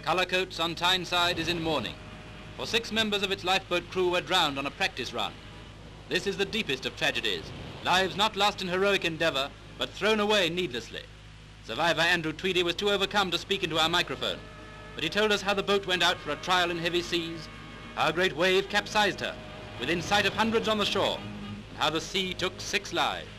Cullercoats on Tyneside is in mourning, for 6 members of its lifeboat crew were drowned on a practice run. This is the deepest of tragedies, lives not lost in heroic endeavour, but thrown away needlessly. Survivor Andrew Tweedy was too overcome to speak into our microphone, but he told us how the boat went out for a trial in heavy seas, how a great wave capsized her, within sight of hundreds on the shore, and how the sea took 6 lives.